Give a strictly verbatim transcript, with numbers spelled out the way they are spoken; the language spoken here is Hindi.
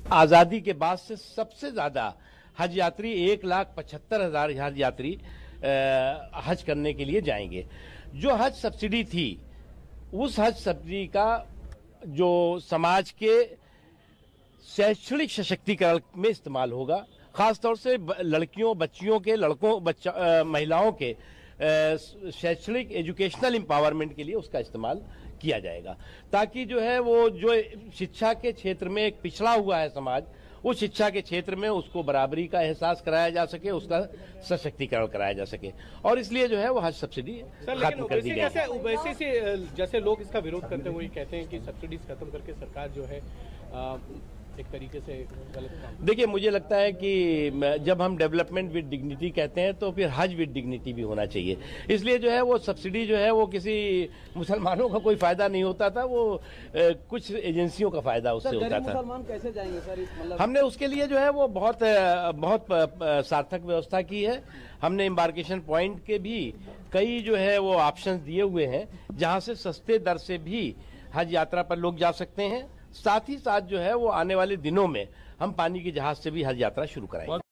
आजादी के बाद से सबसे ज्यादा हज यात्री एक लाख पचहत्तर हजार हज यात्री हज करने के लिए जाएंगे। जो हज सब्सिडी थी, उस हज सब्सिडी का जो समाज के शैक्षणिक सशक्तिकरण में इस्तेमाल होगा, खासतौर से लड़कियों, बच्चियों के, लड़कों, बच्चा महिलाओं के शैक्षणिक एजुकेशनल एम्पावरमेंट के लिए उसका इस्तेमाल किया जाएगा, ताकि जो है वो जो शिक्षा के क्षेत्र में एक पिछड़ा हुआ है समाज, उस शिक्षा के क्षेत्र में उसको बराबरी का एहसास कराया जा सके, उसका सशक्तिकरण कराया जा सके, और इसलिए जो है वो हज सब्सिडी खत्म कर दी जाए। ओवैसी से जैसे लोग इसका विरोध करते हुए कहते हैं कि सब्सिडीज खत्म करके सरकार जो है आ, एक तरीके से गलत काम। देखिए, मुझे लगता है कि जब हम डेवलपमेंट विद डिग्निटी कहते हैं तो फिर हज विद डिग्निटी भी होना चाहिए। इसलिए जो है वो सब्सिडी जो है वो किसी मुसलमानों का कोई फायदा नहीं होता था, वो ए, कुछ एजेंसियों का फायदा उससे होता था। मुसलमान कैसे जाएंगे सर? मतलब हमने उसके लिए जो है वो बहुत बहुत सार्थक व्यवस्था की है। हमने एम्बार्केशन पॉइंट के भी कई जो है वो ऑप्शंस दिए हुए हैं, जहां से सस्ते दर से भी हज यात्रा पर लोग जा सकते हैं। साथ ही साथ जो है वो आने वाले दिनों में हम पानी के जहाज से भी हज यात्रा शुरू कराएंगे।